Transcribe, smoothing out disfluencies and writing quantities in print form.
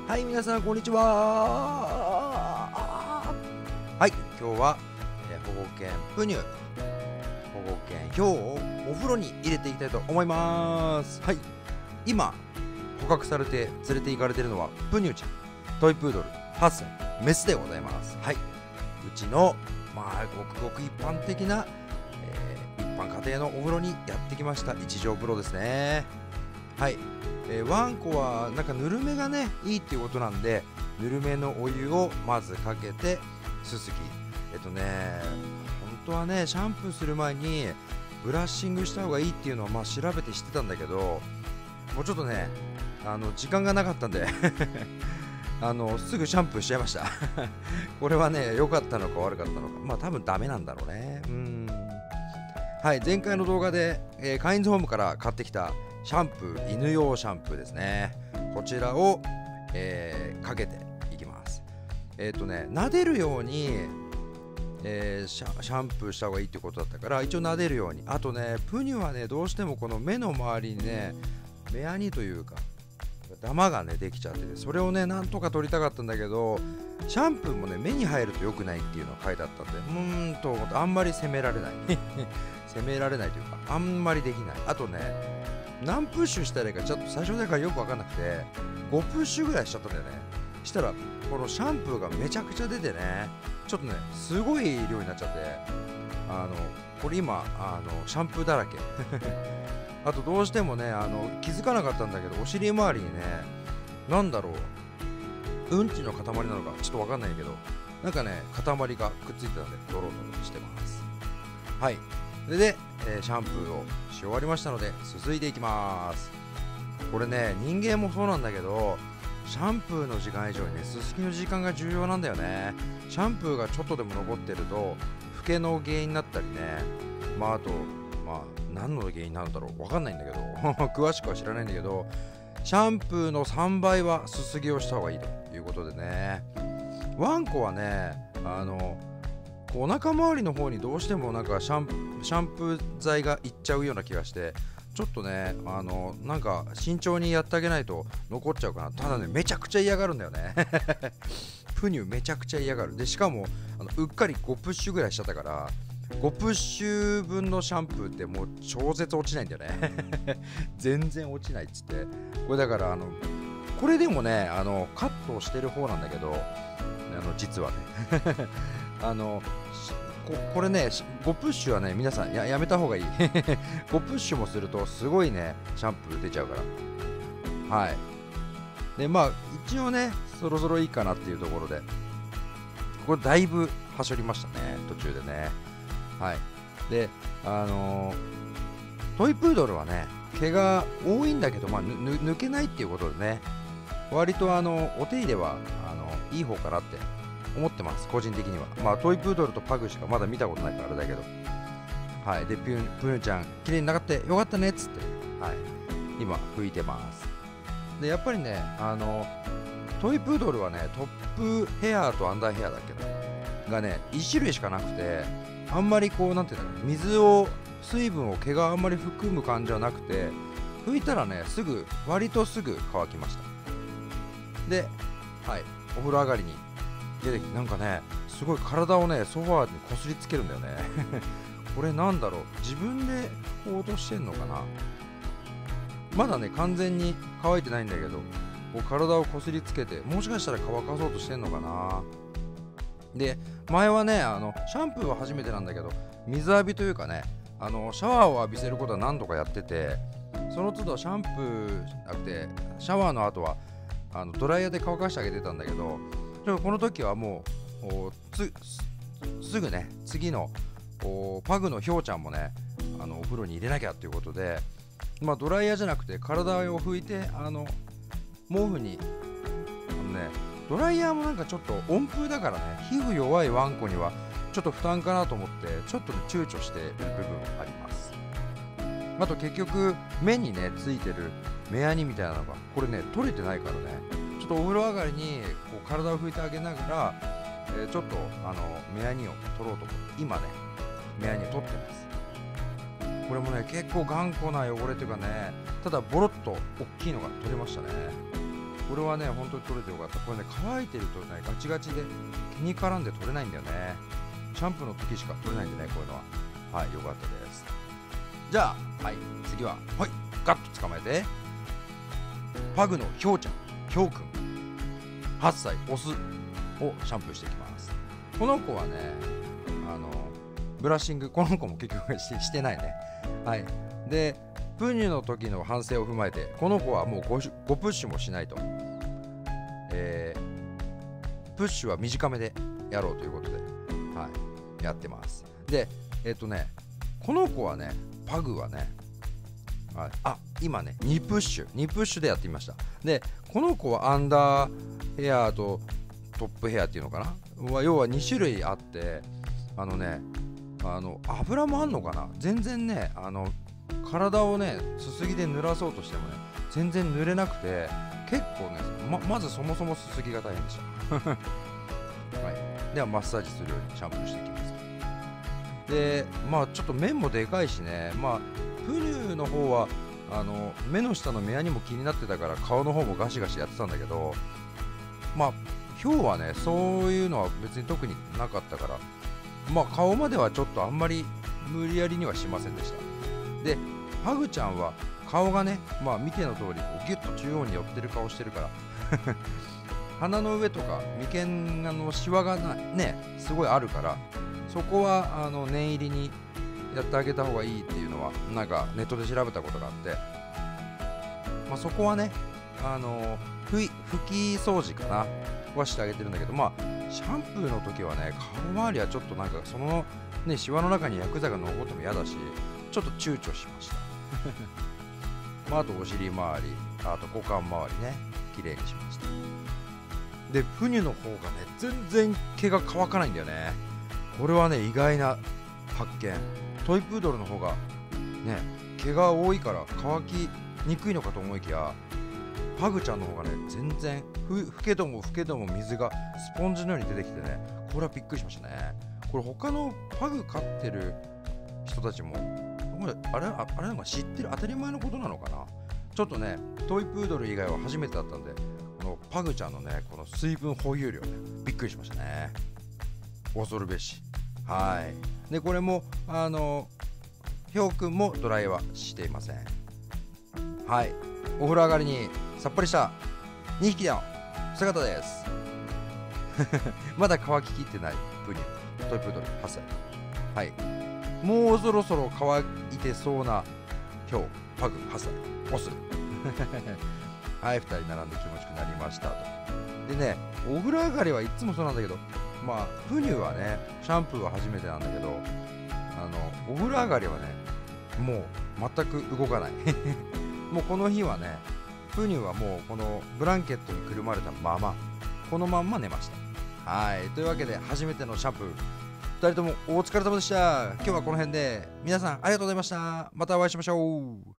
はい、皆さんこんにちは。はい、今日は、保護犬プニュ保護犬ヒョウをお風呂に入れていきたいと思います。はい、今捕獲されて連れて行かれているのはプニュちゃん、トイプードル8歳メスでございます。はい、うちのごくごく一般的な、一般家庭のお風呂にやってきました。一畳風呂ですね。はい、ワンコはなんかぬるめがねいいっていうことなんで、ぬるめのお湯をまずかけてすすぎ、本当はねシャンプーする前にブラッシングした方がいいっていうのは調べて知ってたんだけど、もうちょっとね時間がなかったんですぐシャンプーしちゃいましたこれはね良かったのか悪かったのか、多分ダメなんだろうね。はい、前回の動画で、カインズホームから買ってきたシャンプー、犬用シャンプーですね。こちらを、かけていきます。撫でるように、シャンプーした方がいいってことだったから、一応撫でるように。あとね、プニュはねどうしてもこの目の周りにね目やにというかダマがねできちゃってて、それをねなんとか取りたかったんだけど、シャンプーもね目に入ると良くないっていうのが書いてあったんで、あんまり責められない責められないというか、あんまりできない。あとね、何プッシュしたらいいかちょっと最初だからよく分かんなくて、5プッシュぐらいしちゃったんだよね。したらこのシャンプーがめちゃくちゃ出てね、ちょっとねすごい量になっちゃって、これ今シャンプーだらけあとどうしてもね気づかなかったんだけど、お尻周りにねなんだろう、うんちの塊なのかちょっと分かんないけど、なんかね塊がくっついてたんでドロドロしてます。はい、それで、シャンプーをし終わりましたのですすいでいきます。これね人間もそうなんだけど、シャンプーの時間以上にねすすぎの時間が重要なんだよね。シャンプーがちょっとでも残ってると老けの原因になったりね、あと何の原因なのだろう分かんないんだけど詳しくは知らないんだけど、シャンプーの3倍はすすぎをした方がいいということでね。ワンコはねお腹周りの方にどうしてもなんかシャンプー剤がいっちゃうような気がして、ちょっとねなんか慎重にやってあげないと残っちゃうかな。ただねめちゃくちゃ嫌がるんだよねプニュめちゃくちゃ嫌がる。でしかもうっかり5プッシュぐらいしちゃったから、5プッシュ分のシャンプーってもう超絶落ちないんだよね全然落ちないっつって。これだからこれでもねカットをしてる方なんだけど、実はねこれね5プッシュはね皆さんやめた方がいい5プッシュもするとすごいねシャンプー出ちゃうから。はい、で一応ねそろそろいいかなっていうところで、これだいぶはしょりましたね途中でね。はい、でトイプードルはね毛が多いんだけど、抜けないっていうことでね、割とお手入れはいい方かなって思ってます個人的には。トイプードルとパグしかまだ見たことないからあれだけど。はい、でプニュちゃん綺麗になってよかったねっつって、はい、今拭いてます。でやっぱりねトイプードルはねトップヘアとアンダーヘアだっけがね1種類しかなくて、あんまりなんていうんだろう、水分を毛があんまり含む感じはなくて、拭いたらね割とすぐ乾きました。で、はい、お風呂上がりに出てきて、なんかねすごい体をねソファーにこすりつけるんだよねこれなんだろう、自分で拭こうとしてんのかな。まだね完全に乾いてないんだけど、体をこすりつけて、もしかしたら乾かそうとしてんのかな。で前はねシャンプーは初めてなんだけど、水浴びというかねシャワーを浴びせることは何度かやってて、その都度シャンプーじゃなくてシャワーの後はドライヤーで乾かしてあげてたんだけど、この時はもうすぐね次のパグのヒョウちゃんもねお風呂に入れなきゃっていうことで、ドライヤーじゃなくて体を拭いて毛布にドライヤーもなんかちょっと温風だからね、皮膚弱いワンコにはちょっと負担かなと思ってちょっとね躊躇している部分あります。あと結局目にねついてる目やにみたいなのがこれね取れてないからね、ちょっとお風呂上がりに体を拭いてあげながら、ちょっと目やにを取ろうと思って今ね目やにを取ってます。これもね結構頑固な汚れというかね、ただボロッと大きいのが取れましたね。 これはね本当に取れてよかった。これね乾いてるとねガチガチで毛に絡んで取れないんだよね。シャンプーの時しか取れないんでね、こういうのは。はい、よかったです。じゃあはい、次ははいガッと捕まえて、パグのヒョウちゃん、ヒョウくん8歳オスをシャンプーしていきます。この子はねブラッシング、この子も結局してないね。はい。でプニュの時の反省を踏まえて、この子はもう 5プッシュもしないと、プッシュは短めでやろうということで、はい、やってます。でこの子はね、パグはね、はい、今ね2プッシュでやってみました。でこの子はアンダーヘアとトップヘアっていうのかな、要は2種類あって、油もあんのかな、全然ね体をねすすぎで濡らそうとしてもね全然濡れなくて、結構ね まずそもそもすすぎが大変でした、はい、ではマッサージするようにシャンプーしていきます。でちょっと面もでかいしね、プニューの方は目の下の目やにも気になってたから顔の方もガシガシやってたんだけど、ヒョウはねそういうのは別に特になかったから、顔まではちょっとあんまり無理やりにはしませんでした。でパグちゃんは顔がね見ての通りギュッと中央に寄ってる顔してるから鼻の上とか眉間のシワがねすごいあるから、そこは念入りにやってあげた方がいいっていうのはなんかネットで調べたことがあって、そこはね拭き掃除かなはしてあげてるんだけど、シャンプーの時はね顔周りはちょっとなんかそのねシワの中に薬剤が残っても嫌だし、ちょっと躊躇しましたあとお尻周り、あと股間周りね綺麗にしました。でプニュの方がね全然毛が乾かないんだよね。これはね意外な発見。トイプードルの方がね毛が多いから乾きにくいのかと思いきや、パグちゃんの方がね全然老けども水がスポンジのように出てきてね、これはびっくりしましたね。これ他のパグ飼ってる人たちもあれなんか知ってる、当たり前のことなのかな。ちょっとねトイプードル以外は初めてだったんで、このパグちゃんのねこの水分保有量ねびっくりしましたね。恐るべし。はい。でこれもヒョウくんもドライはしていません。はい。お風呂上がりにさっぱりした2匹の姿ですまだ乾ききってないプニュトイプードル8歳。はい。もうそろそろ乾いてそうなヒョウパグ8歳オスはい、2人並んで気持ちよくなりましたと。でねお風呂上がりはいつもそうなんだけど、プニュはねシャンプーは初めてなんだけど、お風呂上がりはねもう全く動かないもうこの日はねプニュはもうこのブランケットにくるまれたままこのまんま寝ました。はい、というわけで初めてのシャンプー2人ともお疲れ様でした。今日はこの辺で皆さんありがとうございました。またお会いしましょう。